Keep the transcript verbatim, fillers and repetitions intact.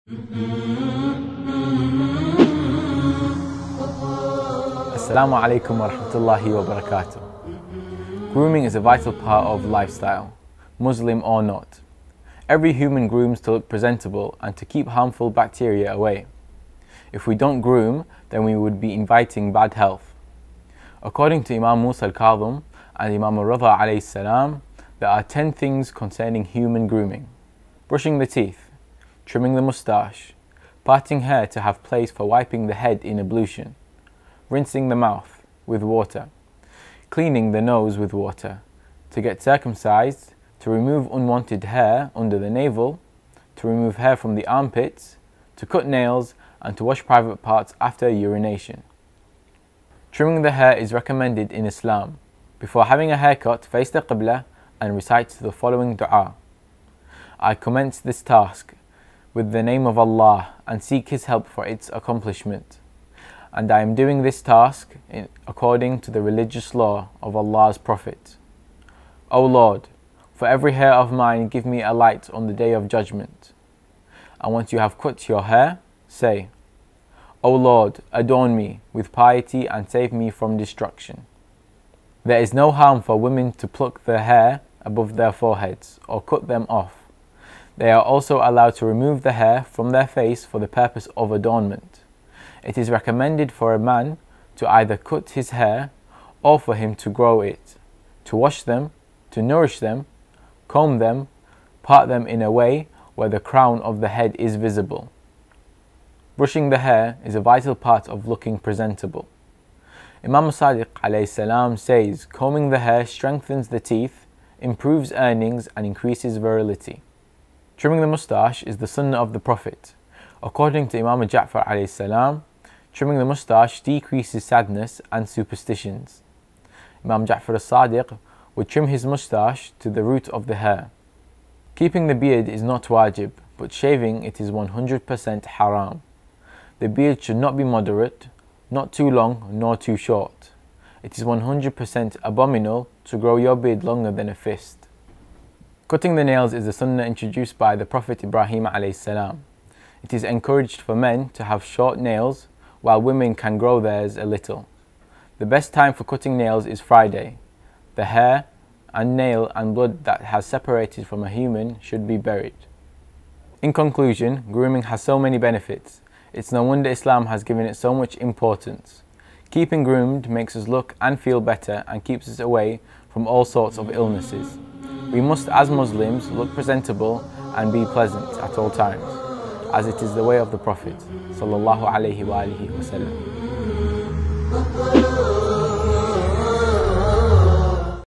Assalamu alaikum wa rahmatullahi wa barakatuh. Grooming is a vital part of lifestyle, Muslim or not. Every human grooms to look presentable and to keep harmful bacteria away. If we don't groom, then we would be inviting bad health. According to Imam Musa al-Kadhim and Imam al-Rida alayhi salam, there are ten things concerning human grooming. Brushing the teeth, trimming the moustache, parting hair to have place for wiping the head in ablution, rinsing the mouth with water, cleaning the nose with water, to get circumcised, to remove unwanted hair under the navel, to remove hair from the armpits, to cut nails, and to wash private parts after urination. Trimming the hair is recommended in Islam. Before having a haircut, face the Qibla and recite the following dua. I commence this task with the name of Allah and seek His help for its accomplishment. And I am doing this task in, according to the religious law of Allah's Prophet. O Lord, for every hair of mine give me a light on the day of judgment. And once you have cut your hair, say, O Lord, adorn me with piety and save me from destruction. There is no harm for women to pluck their hair above their foreheads or cut them off. They are also allowed to remove the hair from their face for the purpose of adornment. It is recommended for a man to either cut his hair or for him to grow it, to wash them, to nourish them, comb them, part them in a way where the crown of the head is visible. Brushing the hair is a vital part of looking presentable. Imam Sadiq alayhi salam says, combing the hair strengthens the teeth, improves earnings and increases virility. Trimming the moustache is the sunnah of the Prophet. According to Imam Ja'far alayhi salam, trimming the moustache decreases sadness and superstitions. Imam Ja'far as-Sadiq would trim his moustache to the root of the hair. Keeping the beard is not wajib, but shaving it is one hundred percent haram. The beard should not be moderate, not too long nor too short. It is one hundred percent abominable to grow your beard longer than a fist. Cutting the nails is a sunnah introduced by the Prophet Ibrahim alayhi salam. It is encouraged for men to have short nails, while women can grow theirs a little. The best time for cutting nails is Friday. The hair and nail and blood that has separated from a human should be buried. In conclusion, grooming has so many benefits. It's no wonder Islam has given it so much importance. Keeping groomed makes us look and feel better and keeps us away from all sorts of illnesses. We must, as Muslims, look presentable and be pleasant at all times, as it is the way of the Prophet sallallahu alaihi wa alihi wasallam.